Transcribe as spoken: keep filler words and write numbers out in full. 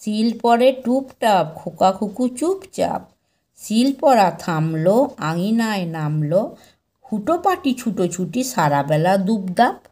শিল পরে টুপটাপ, খোকা খুকু চুপচাপ। শিল পরা থামলো, আঙিনায় নামলো, হুটোপাটি ছুটোছুটি সারাবেলা দুবদাপ।